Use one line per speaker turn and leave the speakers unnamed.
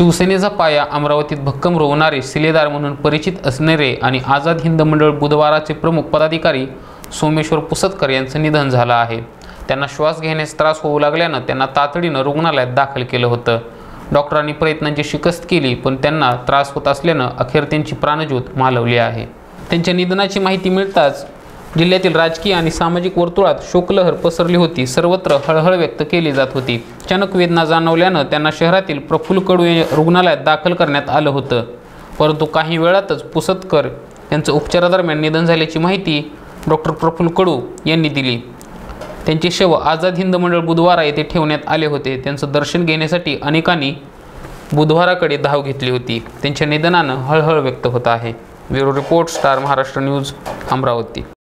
शिवसेनेचा पाया अमरावतीत भक्कम रोवणारे, शिलेदार म्हणून परिचित असणारे आणि आझाद हिंद मंडळ बुधवाराचे प्रमुख पदाधिकारी सोमेश्वर पुसदकर यांचं निधन झालं आहे। त्यांना श्वास घेण्यास त्रास होऊ लागल्यानं त्यांना तातडीनं रुग्णालयात दाखल केलं होतं। डॉक्टरांनी प्रयत्नांची शिकस्त केली, पण त्यांना त्रास होत असल्यानं अखेर त्यांची प्राणज्योत मालवली आहे। त्यांच्या निधनाची माहिती मिळताच जिल्ह्यातील राजकीय आणि सामाजिक वर्तुळात शोकलहर पसरली होती। सर्वत्र हळहळ व्यक्त केली जात होती। अचानक वेदना जाणवल्यानं त्यांना शहरातील प्रफुल्ल कडू रुग्णालयात दाखल करण्यात आलं होतं, परंतु काही वेळातच पुसदकर यांचं उपचारादरम्यान निधन झाल्याची माहिती डॉक्टर प्रफुल्ल कडू यांनी दिली। त्यांचे शव आझाद हिंद मंडळ बुधवारा येथे ठेवण्यात आले होते। त्यांचं दर्शन घेण्यासाठी अनेकांनी बुधवाराकडे धाव घेतली होती। त्यांच्या निधनानं हळहळ व्यक्त होत आहे। Bureau report, star Maharashtra news, Amravati.